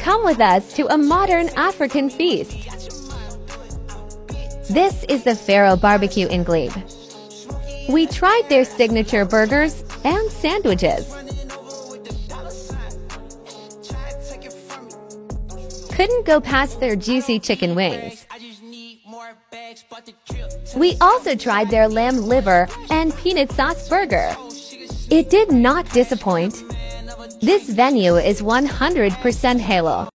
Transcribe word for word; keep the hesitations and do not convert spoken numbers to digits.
Come with us to a modern African feast. This is the Pharaoh B B Q in Glebe. We tried their signature burgers and sandwiches. Couldn't go past their juicy chicken wings. We also tried their lamb liver and peanut sauce burger. It did not disappoint. This venue is one hundred percent halal.